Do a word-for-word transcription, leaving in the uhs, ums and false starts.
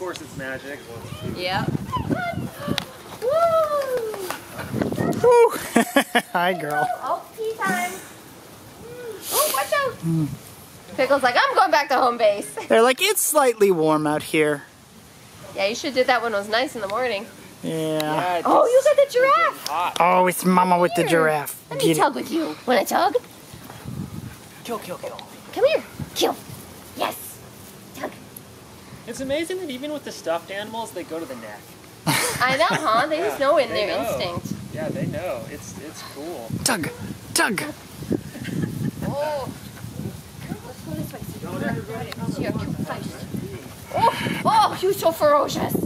course it's magic. Yep. Woo! Hi, girl. Oh, tea time. Oh, watch out. Mm. Pickle's like, I'm going back to home base. They're like, it's slightly warm out here. Yeah, you should have did that when it was nice in the morning. Yeah. yeah oh, you got the giraffe. Oh, it's Mama with here. the giraffe. Let me Get tug it. with you. Want to tug? Kill, kill, kill. Come here. Kill. Yes. Tug. It's amazing that even with the stuffed animals, they go to the neck. I know, huh? They yeah, just know in they their know. instinct. Yeah, they know. It's it's cool. Tug. Tug. Oh. Let's go this way. So you're, so you're cute first. Oh, oh, you're so ferocious.